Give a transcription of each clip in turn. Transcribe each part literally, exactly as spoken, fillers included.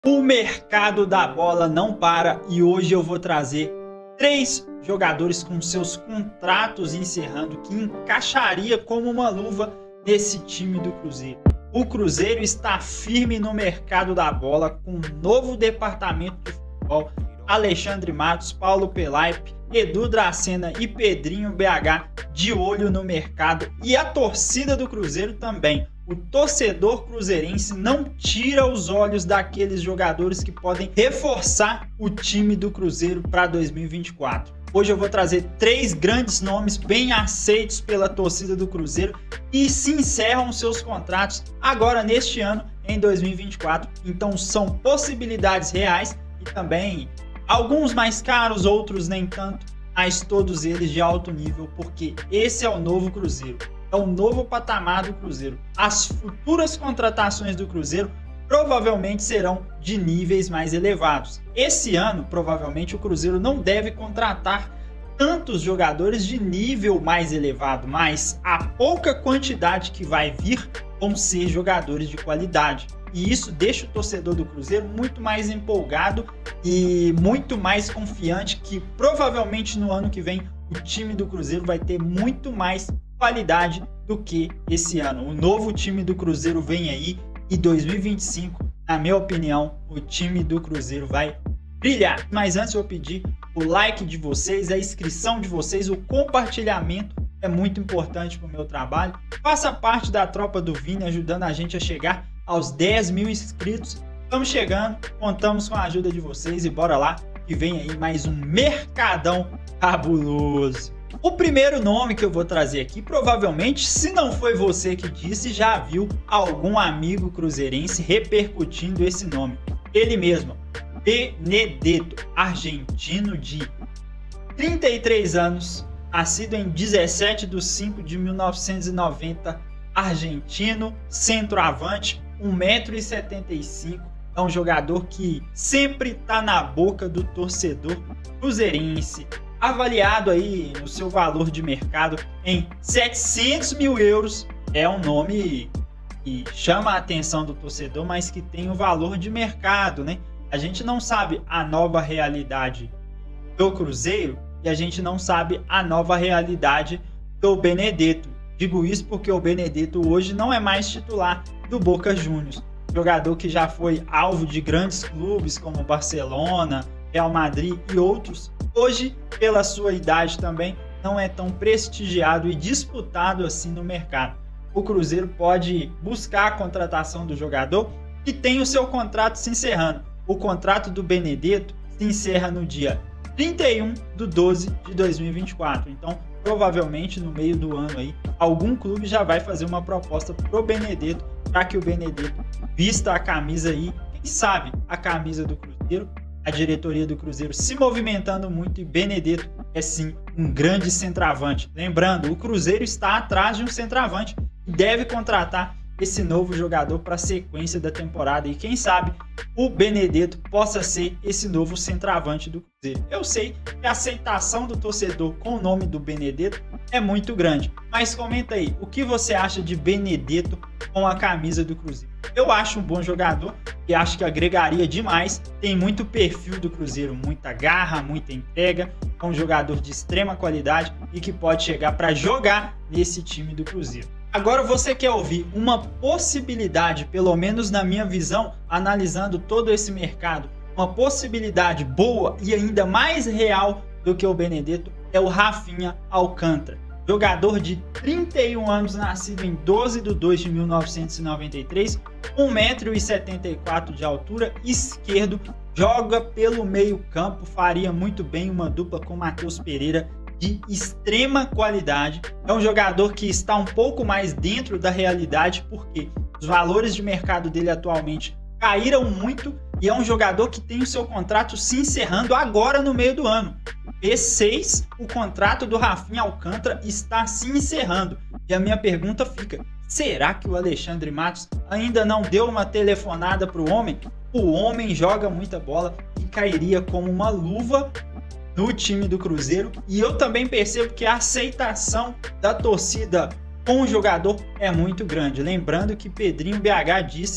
O mercado da bola não para e hoje eu vou trazer três jogadores com seus contratos encerrando que encaixaria como uma luva nesse time do Cruzeiro. O Cruzeiro está firme no mercado da bola com um novo departamento de futebol. Alexandre Matos, Paulo Pelaipe, Edu Dracena e Pedrinho B H de olho no mercado e a torcida do Cruzeiro também. O torcedor cruzeirense não tira os olhos daqueles jogadores que podem reforçar o time do Cruzeiro para dois mil e vinte e quatro. Hoje eu vou trazer três grandes nomes bem aceitos pela torcida do Cruzeiro e se encerram seus contratos agora neste ano, em dois mil e vinte e quatro. Então são possibilidades reais e também alguns mais caros, outros nem tanto, mas todos eles de alto nível, porque esse é o novo Cruzeiro. É o novo patamar do Cruzeiro. As futuras contratações do Cruzeiro provavelmente serão de níveis mais elevados. Esse ano, provavelmente, o Cruzeiro não deve contratar tantos jogadores de nível mais elevado, mas a pouca quantidade que vai vir vão ser jogadores de qualidade. E isso deixa o torcedor do Cruzeiro muito mais empolgado e muito mais confiante que provavelmente no ano que vem o time do Cruzeiro vai ter muito mais qualidade do que esse ano. O novo time do Cruzeiro vem aí e dois mil e vinte e cinco, na minha opinião, o time do Cruzeiro vai brilhar. Mas antes eu pedir o like de vocês, a inscrição de vocês, o compartilhamento é muito importante para o meu trabalho. Faça parte da tropa do Vini, ajudando a gente a chegar aos dez mil inscritos. Estamos chegando, contamos com a ajuda de vocês e bora lá que vem aí mais um mercadão cabuloso. O primeiro nome que eu vou trazer aqui, provavelmente, se não foi você que disse, já viu algum amigo cruzeirense repercutindo esse nome. Ele mesmo, Benedetto, argentino de trinta e três anos, nascido em dezessete de cinco de mil novecentos e noventa, argentino, centroavante, um metro e setenta e cinco. É um jogador que sempre está na boca do torcedor cruzeirense. Avaliado aí no seu valor de mercado em setecentos mil euros, é um nome que chama a atenção do torcedor, mas que tem o valor de mercado, né? A gente não sabe a nova realidade do Cruzeiro e a gente não sabe a nova realidade do Benedetto. Digo isso porque o Benedetto hoje não é mais titular do Boca Juniors, jogador que já foi alvo de grandes clubes como Barcelona, Real Madrid e outros. Hoje, pela sua idade também, não é tão prestigiado e disputado assim no mercado. O Cruzeiro pode buscar a contratação do jogador que tem o seu contrato se encerrando. O contrato do Benedetto se encerra no dia trinta e um de doze de dois mil e vinte e quatro. Então, provavelmente no meio do ano aí, algum clube já vai fazer uma proposta pro Benedetto para que o Benedetto vista a camisa aí, quem sabe a camisa do Cruzeiro. A diretoria do Cruzeiro se movimentando muito e Benedetto é sim um grande centroavante. Lembrando, o Cruzeiro está atrás de um centroavante e deve contratar esse novo jogador para a sequência da temporada. E quem sabe o Benedetto possa ser esse novo centroavante do Cruzeiro. Eu sei que a aceitação do torcedor com o nome do Benedetto é muito grande. Mas comenta aí, o que você acha de Benedetto com a camisa do Cruzeiro? Eu acho um bom jogador e acho que agregaria demais. Tem muito perfil do Cruzeiro, muita garra, muita entrega. É um jogador de extrema qualidade e que pode chegar para jogar nesse time do Cruzeiro. Agora você quer ouvir uma possibilidade, pelo menos na minha visão, analisando todo esse mercado, uma possibilidade boa e ainda mais real do que o Benedetto é o Rafinha Alcântara. Jogador de trinta e um anos, nascido em doze de dois de mil novecentos e noventa e três, um metro e setenta e quatro de altura, esquerdo, joga pelo meio campo, faria muito bem uma dupla com Matheus Pereira, de extrema qualidade. É um jogador que está um pouco mais dentro da realidade, porque os valores de mercado dele atualmente caíram muito e é um jogador que tem o seu contrato se encerrando agora no meio do ano. P seis, o contrato do Rafinha Alcântara está se encerrando. E a minha pergunta fica, será que o Alexandre Matos ainda não deu uma telefonada para o homem? O homem joga muita bola e cairia como uma luva no time do Cruzeiro. E eu também percebo que a aceitação da torcida com o jogador é muito grande. Lembrando que Pedrinho B H disse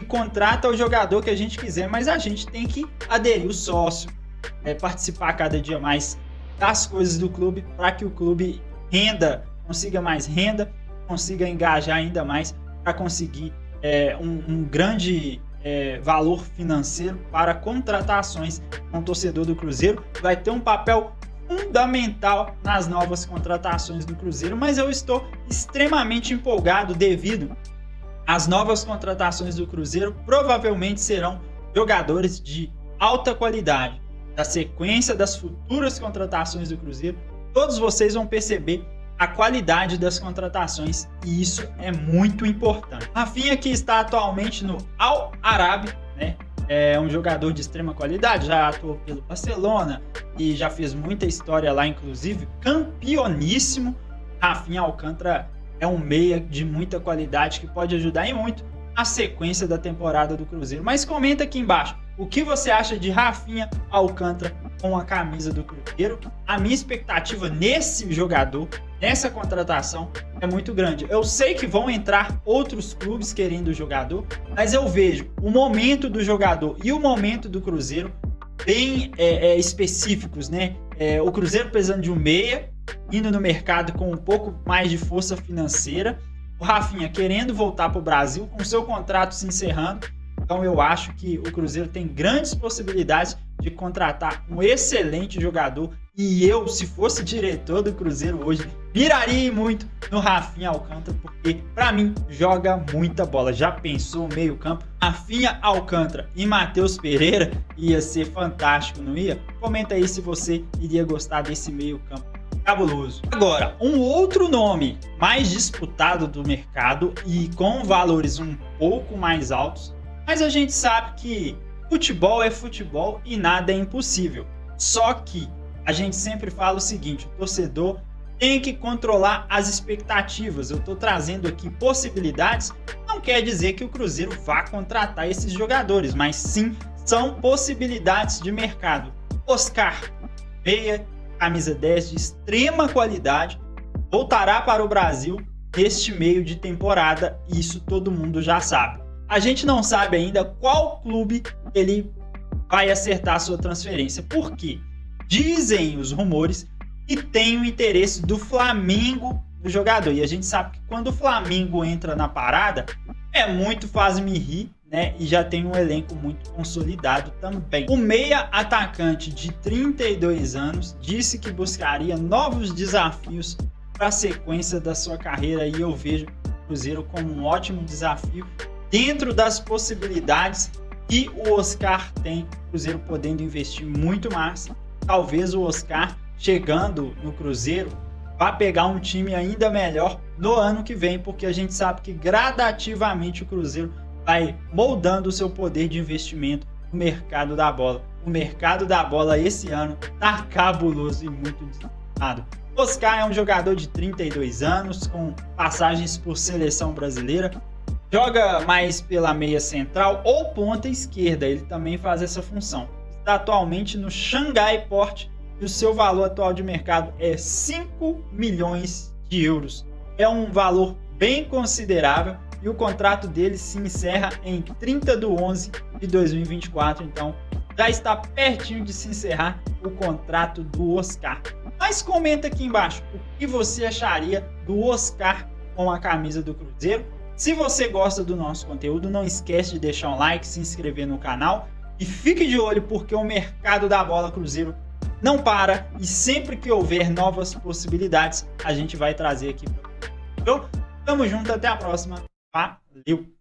e contrata o jogador que a gente quiser, mas a gente tem que aderir o sócio, é, participar cada dia mais das coisas do clube para que o clube renda, consiga mais renda, consiga engajar ainda mais para conseguir é, um, um grande é, valor financeiro para contratações. O torcedor do Cruzeiro vai ter um papel fundamental nas novas contratações do Cruzeiro, mas eu estou extremamente empolgado devido às novas contratações do Cruzeiro. Provavelmente serão jogadores de alta qualidade. Da sequência das futuras contratações do Cruzeiro, todos vocês vão perceber a qualidade das contratações e isso é muito importante. Rafinha, que está atualmente no Al Arabi, né? É um jogador de extrema qualidade, já atuou pelo Barcelona e já fez muita história lá, inclusive campeoníssimo. Rafinha Alcântara é um meia de muita qualidade que pode ajudar em muito a sequência da temporada do Cruzeiro. Mas comenta aqui embaixo o que você acha de Rafinha Alcântara com a camisa do Cruzeiro. A minha expectativa nesse jogador, nessa contratação, é muito grande. Eu sei que vão entrar outros clubes querendo o jogador, mas eu vejo o momento do jogador e o momento do Cruzeiro bem é, é, específicos, né? É, o Cruzeiro precisando de um meia, indo no mercado com um pouco mais de força financeira. O Rafinha querendo voltar para o Brasil, com seu contrato se encerrando. Então eu acho que o Cruzeiro tem grandes possibilidades de contratar um excelente jogador. E eu, se fosse diretor do Cruzeiro hoje, miraria muito no Rafinha Alcântara, porque para mim joga muita bola. Já pensou o meio campo? Rafinha Alcântara e Matheus Pereira ia ser fantástico, não ia? Comenta aí se você iria gostar desse meio campo cabuloso. Agora, um outro nome mais disputado do mercado e com valores um pouco mais altos, mas a gente sabe que futebol é futebol e nada é impossível. Só que a gente sempre fala o seguinte, o torcedor tem que controlar as expectativas. Eu estou trazendo aqui possibilidades, não quer dizer que o Cruzeiro vá contratar esses jogadores, mas sim são possibilidades de mercado. Oscar, meia, camisa dez de extrema qualidade, voltará para o Brasil neste meio de temporada, isso todo mundo já sabe. A gente não sabe ainda qual clube ele vai acertar a sua transferência, porque dizem os rumores que tem o interesse do Flamengo no jogador, e a gente sabe que quando o Flamengo entra na parada, é muito faz-me rir, né? E já tem um elenco muito consolidado também. O meia atacante de trinta e dois anos disse que buscaria novos desafios para a sequência da sua carreira, e eu vejo o Cruzeiro como um ótimo desafio dentro das possibilidades que o Oscar tem, o Cruzeiro podendo investir muito mais. Talvez o Oscar, chegando no Cruzeiro, vá pegar um time ainda melhor no ano que vem, porque a gente sabe que gradativamente o Cruzeiro vai moldando o seu poder de investimento no mercado da bola. O mercado da bola esse ano tá cabuloso e muito disputado. Oscar é um jogador de trinta e dois anos, com passagens por seleção brasileira. Joga mais pela meia central ou ponta esquerda, ele também faz essa função. Está atualmente no Xangai Port e o seu valor atual de mercado é cinco milhões de euros. É um valor bem considerável e o contrato dele se encerra em trinta de onze de dois mil e vinte e quatro, então já está pertinho de se encerrar o contrato do Oscar. Mas comenta aqui embaixo o que você acharia do Oscar com a camisa do Cruzeiro. Se você gosta do nosso conteúdo, não esquece de deixar um like, se inscrever no canal e fique de olho porque o mercado da bola Cruzeiro não para e sempre que houver novas possibilidades, a gente vai trazer aqui para você. Então, tamo junto, até a próxima. Valeu!